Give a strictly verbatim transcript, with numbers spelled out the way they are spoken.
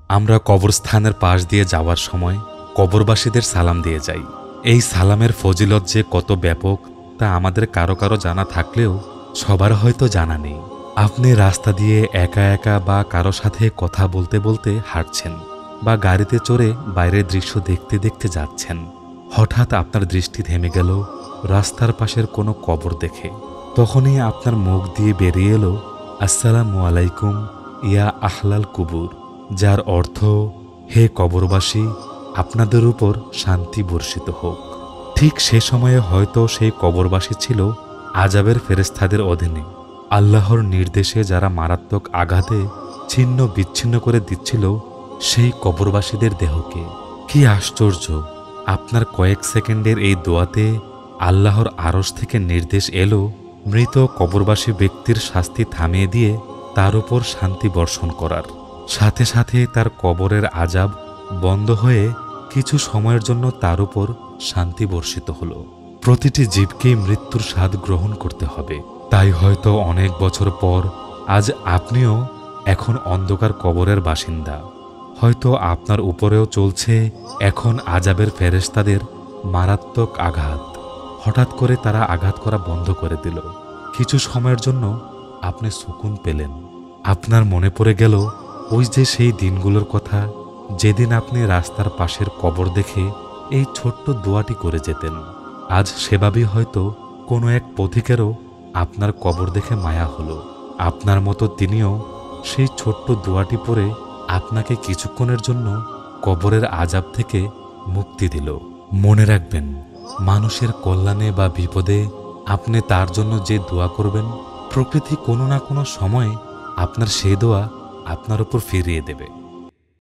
আমরা কবরস্থানের পাশ দিয়ে যাওয়ার সময় কবরবাসীদের সালাম দিয়ে যাই। এই সালামের ফজিলত যে কত ব্যাপক তা আমাদের কারো কারো জানা থাকলেও সবার হয়তো জানা নেই। আপনি রাস্তা দিয়ে একা একা বা কারো সাথে কথা বলতে বলতে হাঁটছেন বা গাড়িতে চড়ে বাইরের দৃশ্য দেখতে দেখতে যাচ্ছেন। হঠাৎ আপনার দৃষ্টি থেমে গেল রাস্তার পাশের কোনো কবর দেখে। তখনই আপনার মুখ দিয়ে বেরিয়ে এলো আসসালামু আলাইকুম ইয়া আহলাল কুবুর, যার অর্থ হে কবরবাসী, আপনাদের উপর শান্তি বর্ষিত হোক। ঠিক সে সময়ে হয়তো সেই কবরবাসী ছিল আযাবের ফেরেশতাদের অধীনে। আল্লাহর নির্দেশে যারা মারাত্মক আঘাতে ছিন্ন বিচ্ছিন্ন করে দিচ্ছিল সেই কবরবাসীদের দেহকে। কি আশ্চর্য! আপনার কয়েক সেকেন্ডের এই দোয়াতে আল্লাহর আরশ থেকে নির্দেশ এলো মৃত কবরবাসী ব্যক্তির শাস্তি থামিয়ে দিয়ে তার উপর শান্তি বর্ষণ করার। সাথে সাথে তার কবরের আযাব বন্ধ হয়ে কিছু সময়ের জন্য তার উপর শান্তি বর্ষিত হলো। প্রতিটি জীবকেই মৃত্যুর স্বাদ গ্রহণ করতে হবে। তাই হয়তো অনেক বছর পর আজ আপনিও এখন অন্ধকার কবরের বাসিন্দা। হয়তো আপনার উপরেও চলছে এখন আযাবের ফেরেশতাদের মারাত্মক আঘাত। হঠাৎ করে তারা আঘাত করা বন্ধ করে দিল। কিছু সময়ের জন্য আপনি সুকুন পেলেন। আপনার মনে পড়ে গেল ওই যে সেই দিনগুলোর কথা, যেদিন আপনি রাস্তার পাশের কবর দেখে এই ছোট্ট দোয়াটি করে যেতেন। আজ সেভাবেই হয়তো কোনো এক পথিকেরও আপনার কবর দেখে মায়া হলো। আপনার মতো তিনিও সেই ছোট্ট দোয়াটি পড়ে আপনাকে কিছুক্ষণের জন্য কবরের আযাব থেকে মুক্তি দিল। মনে রাখবেন, মানুষের কল্যাণে বা বিপদে আপনি তার জন্য যে দোয়া করবেন, প্রকৃতি কোনো না কোনো সময়ে আপনার সেই দোয়া আপনার উপর ফিরিয়ে দেবে।